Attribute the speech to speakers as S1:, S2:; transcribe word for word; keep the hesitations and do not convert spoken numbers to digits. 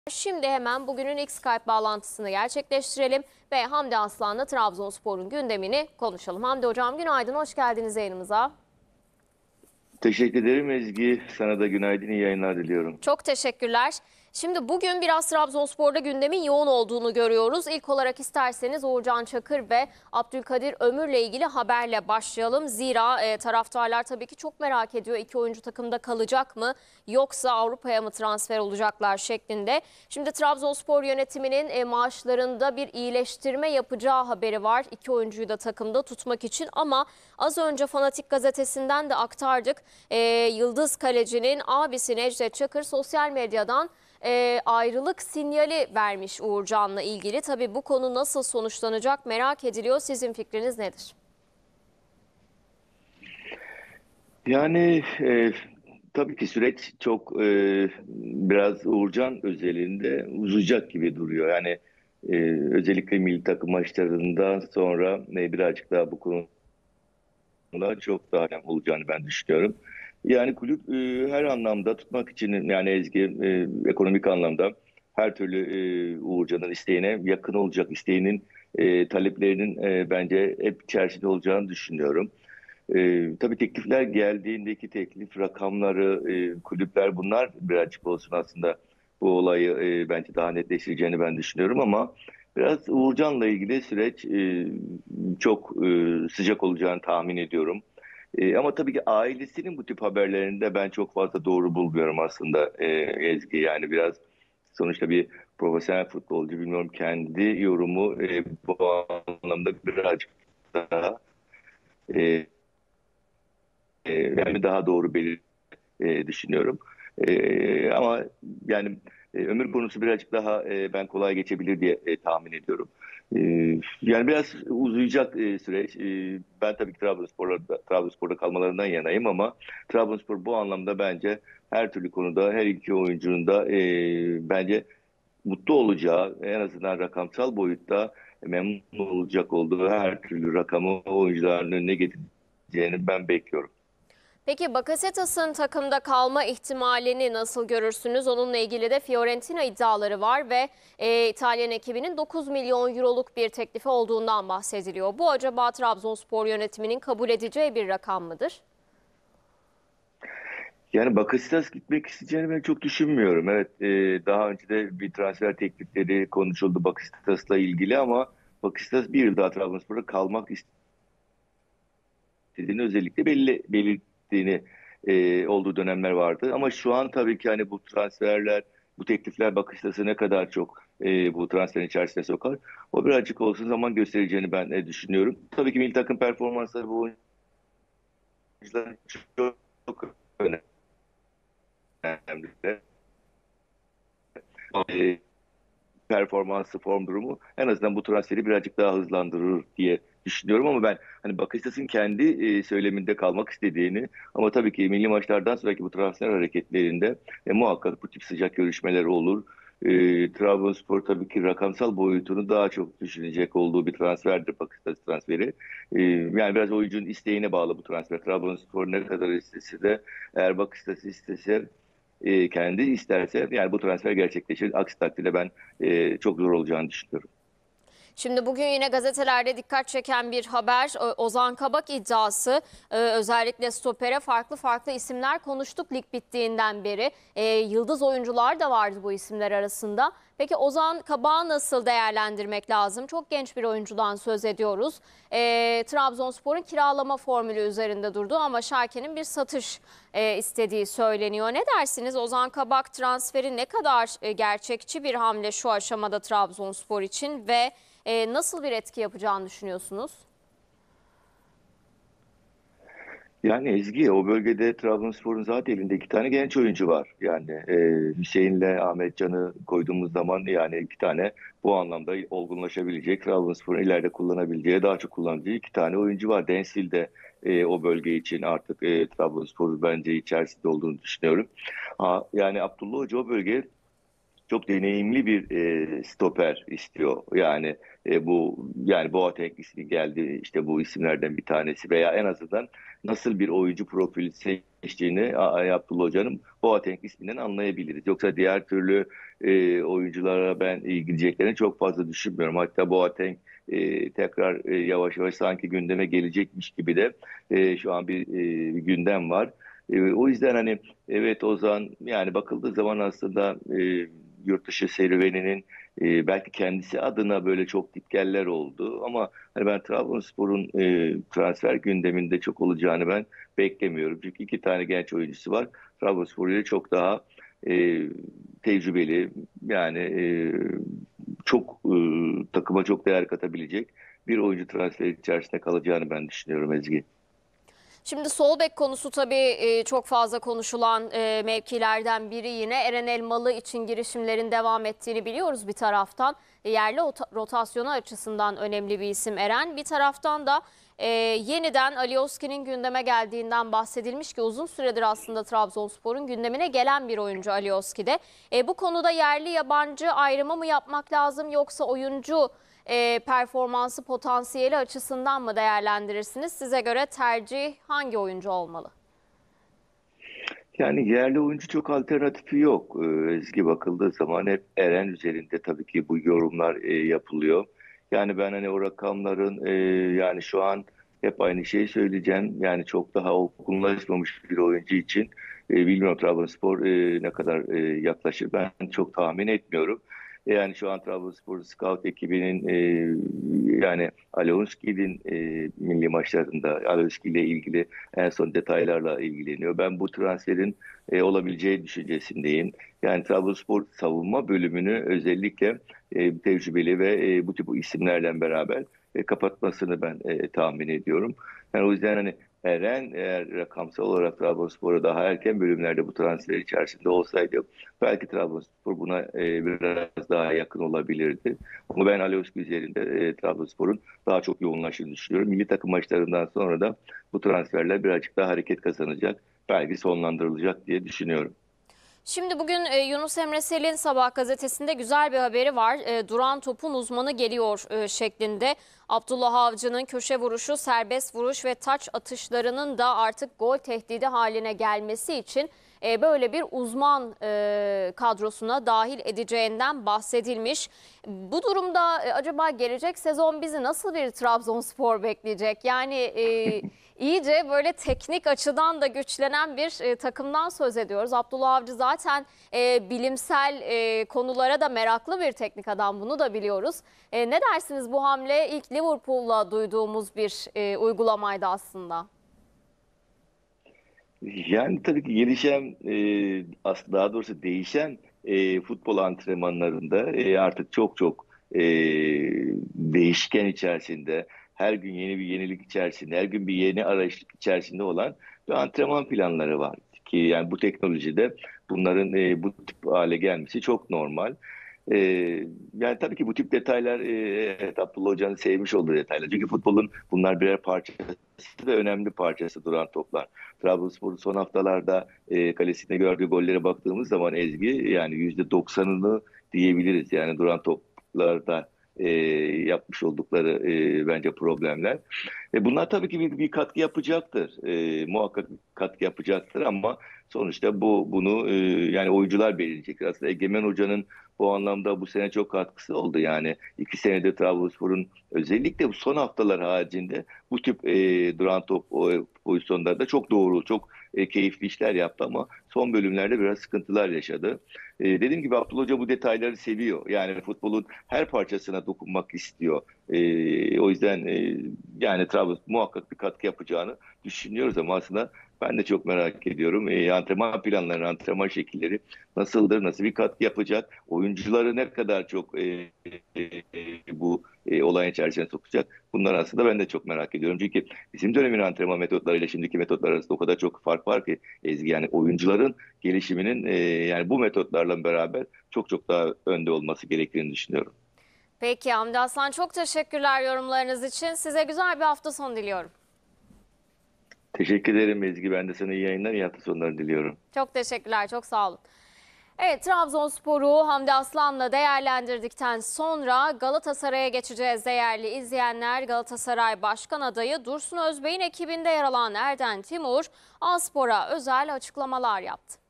S1: Şimdi hemen bugünün ilk Skype bağlantısını gerçekleştirelim ve Hamdi Aslan'la Trabzonspor'un gündemini konuşalım. Hamdi Hocam günaydın, hoş geldiniz yayınımıza.
S2: Teşekkür ederim Ezgi. Sana da günaydın, iyi yayınlar diliyorum.
S1: Çok teşekkürler. Şimdi bugün biraz Trabzonspor'da gündemin yoğun olduğunu görüyoruz. İlk olarak isterseniz Uğurcan Çakır ve Abdülkadir Ömür'le ilgili haberle başlayalım. Zira e, taraftarlar tabii ki çok merak ediyor. İki oyuncu takımda kalacak mı yoksa Avrupa'ya mı transfer olacaklar şeklinde. Şimdi Trabzonspor yönetiminin e, maaşlarında bir iyileştirme yapacağı haberi var. İki oyuncuyu da takımda tutmak için ama az önce Fanatik gazetesinden de aktardık. E, Yıldız Kaleci'nin abisi Necdet Çakır sosyal medyadan e, ayrılık sinyali vermiş Uğurcan'la ilgili. Tabii bu konu nasıl sonuçlanacak merak ediliyor. Sizin fikriniz nedir?
S2: Yani e, tabii ki süreç çok e, biraz Uğurcan özelinde uzayacak gibi duruyor. Yani e, özellikle milli takım maçlarından sonra e, birazcık daha bu konuda çok daha önemli olacağını ben düşünüyorum. Yani kulüp e, her anlamda tutmak için yani Ezgi e, ekonomik anlamda her türlü e, Uğurcan'ın isteğine yakın olacak, isteğinin e, taleplerinin e, bence hep içerisinde olacağını düşünüyorum. Ee, tabii teklifler geldiğindeki teklif rakamları, e, kulüpler bunlar birazcık olsun aslında bu olayı e, bence daha netleştireceğini ben düşünüyorum ama biraz Uğurcan'la ilgili süreç e, çok e, sıcak olacağını tahmin ediyorum. E, ama tabii ki ailesinin bu tip haberlerinde ben çok fazla doğru bulmuyorum aslında e, Ezgi. Yani biraz sonuçta bir profesyonel futbolcu bilmiyorum kendi yorumu e, bu anlamda birazcık daha e, e, yani daha doğru belir e, düşünüyorum. E, ama yani e, ömür konusu birazcık daha e, ben kolay geçebilir diye e, tahmin ediyorum. E, Yani biraz uzayacak e, süreç. E, ben tabii ki Trabzonspor'da, Trabzonspor'da kalmalarından yanayım ama Trabzonspor bu anlamda bence her türlü konuda her iki oyuncunun da e, bence mutlu olacağı en azından rakamsal boyutta memnun olacak olduğu her türlü rakamı oyuncuların önüne getireceğini ben bekliyorum.
S1: Peki Bakasetas'ın takımda kalma ihtimalini nasıl görürsünüz? Onunla ilgili de Fiorentina iddiaları var ve e, İtalyan ekibinin dokuz milyon euroluk bir teklifi olduğundan bahsediliyor. Bu acaba Trabzonspor yönetiminin kabul edeceği bir rakam mıdır?
S2: Yani Bakasetas gitmek isteyeceğini ben çok düşünmüyorum. Evet, e, daha önce de bir transfer teklifleri konuşuldu Bakasetas'la ilgili ama Bakasetas bir yıl daha Trabzonspor'da kalmak istediğini özellikle belli belirttiğini e, olduğu dönemler vardı. Ama şu an tabii ki hani bu transferler, bu teklifler Bakasetas'ı ne kadar çok e, bu transferin içerisine sokar. O birazcık olsun zaman göstereceğini ben e, düşünüyorum. Tabii ki milli takım performansları bu oyuncuların çok, çok önemli. E, Performansı, form durumu en azından bu transferi birazcık daha hızlandırır diye düşünüyorum ama ben hani Bakasetas'ın kendi e, söyleminde kalmak istediğini ama tabii ki milli maçlardan sonraki bu transfer hareketlerinde e, muhakkak bu tip sıcak görüşmeler olur. E, Trabzonspor tabii ki rakamsal boyutunu daha çok düşünecek olduğu bir transferdir Bakasetas transferi. E, yani biraz oyuncunun isteğine bağlı bu transfer. Trabzonspor ne kadar istese de eğer Bakasetas istese e, kendi isterse yani bu transfer gerçekleşir. Aksi takdirde ben e, çok zor olacağını düşünüyorum.
S1: Şimdi bugün yine gazetelerde dikkat çeken bir haber Ozan Kabak iddiası. Ee, özellikle stopere farklı farklı isimler konuştuk lig bittiğinden beri. Ee, yıldız oyuncular da vardı bu isimler arasında. Peki Ozan Kabak'ı nasıl değerlendirmek lazım? Çok genç bir oyuncudan söz ediyoruz. Ee, Trabzonspor'un kiralama formülü üzerinde durdu ama Schalke'nin bir satış e, istediği söyleniyor. Ne dersiniz? Ozan Kabak transferi ne kadar e, gerçekçi bir hamle şu aşamada Trabzonspor için ve e, nasıl bir etki yapacağını düşünüyorsunuz?
S2: Yani Ezgi o bölgede Trabzonspor'un zaten elinde iki tane genç oyuncu var. Yani e, Hüseyin'le Ahmetcan'ı koyduğumuz zaman yani iki tane bu anlamda olgunlaşabilecek Trabzonspor'un ileride kullanabileceği daha çok kullanabileceği iki tane oyuncu var. Densil de e, o bölge için artık e, Trabzonspor'un bence içerisinde olduğunu düşünüyorum. Ha, yani Abdullah Hoca o bölgeye çok deneyimli bir e, stoper istiyor. Yani e, bu yani Boateng ismi geldi, işte bu isimlerden bir tanesi veya en azından nasıl bir oyuncu profili seçtiğini A- A- Abdullah Hoca'nın Boateng isminden anlayabiliriz. Yoksa diğer türlü e, oyunculara ben gideceklerini çok fazla düşünmüyorum. Hatta Boateng e, tekrar e, yavaş yavaş sanki gündeme gelecekmiş gibi de e, şu an bir e, gündem var. E, o yüzden hani evet Ozan, yani bakıldığı zaman aslında e, yurt dışı serüveninin e, belki kendisi adına böyle çok gitgeller oldu ama hani ben Trabzonspor'un e, transfer gündeminde çok olacağını ben beklemiyorum. Çünkü iki tane genç oyuncusu var. Trabzonspor ile çok daha e, tecrübeli, yani e, çok e, takıma çok değer katabilecek bir oyuncu transferi içerisinde kalacağını ben düşünüyorum Ezgi.
S1: Şimdi sol bek konusu tabii e, çok fazla konuşulan e, mevkilerden biri yine. Eren Elmalı için girişimlerin devam ettiğini biliyoruz bir taraftan. E, Yerli ota- rotasyonu açısından önemli bir isim Eren. Bir taraftan da e, yeniden Alioski'nin gündeme geldiğinden bahsedilmiş ki uzun süredir aslında Trabzonspor'un gündemine gelen bir oyuncu Alioski'de. E, bu konuda yerli yabancı ayrımı mı yapmak lazım yoksa oyuncu e, performansı potansiyeli açısından mı değerlendirirsiniz? Size göre tercih hangi oyuncu olmalı?
S2: Yani yerli oyuncu çok alternatifi yok. Ee, Ezgi, bakıldığı zaman hep Eren üzerinde tabii ki bu yorumlar e, yapılıyor. Yani ben hani o rakamların e, yani şu an hep aynı şeyi söyleyeceğim. Yani çok daha olgunlaşmamış bir oyuncu için e, bilmiyorum Trabzonspor e, ne kadar e, yaklaşır, ben çok tahmin etmiyorum. Yani şu an Trabzonspor Scout ekibinin e, yani Alionski'nin e, milli maçlarında Alionski ile ilgili en son detaylarla ilgileniyor. Ben bu transferin e, olabileceği düşüncesindeyim. Yani Trabzonspor savunma bölümünü özellikle e, tecrübeli ve e, bu tip isimlerle beraber e, kapatmasını ben e, tahmin ediyorum. Yani o yüzden hani Eren eğer rakamsal olarak Trabzonspor'a daha erken bölümlerde bu transfer içerisinde olsaydı belki Trabzonspor buna e, biraz daha yakın olabilirdi. Ama ben Alioski üzerinde e, Trabzonspor'un daha çok yoğunlaştığını düşünüyorum. Milli takım maçlarından sonra da bu transferler birazcık daha hareket kazanacak. Belki sonlandırılacak diye düşünüyorum.
S1: Şimdi bugün e, Yunus Emre Sel'in Sabah gazetesinde güzel bir haberi var. E, duran topun uzmanı geliyor e, şeklinde. Abdullah Avcı'nın köşe vuruşu, serbest vuruş ve taç atışlarının da artık gol tehdidi haline gelmesi için e, böyle bir uzman e, kadrosuna dahil edeceğinden bahsedilmiş. Bu durumda e, acaba gelecek sezon bizi nasıl bir Trabzonspor bekleyecek? Yani e, iyice böyle teknik açıdan da güçlenen bir e, takımdan söz ediyoruz. Abdullah Avcı zaten e, bilimsel e, konulara da meraklı bir teknik adam, bunu da biliyoruz. E, ne dersiniz, bu hamle ilk Liverpool'la duyduğumuz bir e, uygulamaydı aslında.
S2: Yani tabii ki gelişen, e, aslında daha doğrusu değişen e, futbol antrenmanlarında e, artık çok çok e, değişken içerisinde, her gün yeni bir yenilik içerisinde, her gün bir yeni arayış içerisinde olan bir antrenman planları var. Ki yani bu teknolojide bunların e, bu tip hale gelmesi çok normal. E, Yani tabii ki bu tip detaylar, e, evet, Abdullah Hoca'nın sevmiş olduğu detaylar. Çünkü futbolun bunlar birer parçası ve önemli parçası duran toplar. Trabzonspor'un son haftalarda e, kalesinde gördüğü gollere baktığımız zaman Ezgi, yani yüzde doksanını diyebiliriz. Yani duran toplarda e, yapmış oldukları e, bence problemler. E, bunlar tabii ki bir, bir katkı yapacaktır. E, muhakkak bir katkı yapacaktır ama sonuçta bu bunu e, yani oyuncular belirleyecek. Aslında Egemen Hoca'nın bu anlamda bu sene çok katkısı oldu. Yani iki senede Trabzonspor'un özellikle bu son haftalar haricinde bu tip e, duran top o, pozisyonlarda çok doğru, çok e, keyifli işler yaptı ama son bölümlerde biraz sıkıntılar yaşadı. E, dediğim gibi Abdullah Hoca bu detayları seviyor. Yani futbolun her parçasına dokunmak istiyor. E, o yüzden e, yani Trabzon muhakkak bir katkı yapacağını düşünüyoruz ama aslında ben de çok merak ediyorum. E, antrenman planları, antrenman şekilleri nasıldır, nasıl bir katkı yapacak, oyuncuları ne kadar çok e, e, bu e, olayın içerisine sokacak. Bunlar aslında ben de çok merak ediyorum. Çünkü bizim dönemin antrenman metotlarıyla şimdiki metotlar arasında o kadar çok fark var ki Ezgi, yani oyuncuların gelişiminin e, yani bu metotlarla beraber çok çok daha önde olması gerektiğini düşünüyorum.
S1: Peki Hamdi Aslan, çok teşekkürler yorumlarınız için. Size güzel bir hafta sonu diliyorum.
S2: Teşekkür ederim Ezgi. Ben de sana iyi yayınlar, iyi hafta sonları diliyorum.
S1: Çok teşekkürler, çok sağ olun. Evet, Trabzonspor'u Hamdi Aslan'la değerlendirdikten sonra Galatasaray'a geçeceğiz değerli izleyenler. Galatasaray Başkan Adayı Dursun Özbey'in ekibinde yer alan Erden Timur, A Spor'a özel açıklamalar yaptı.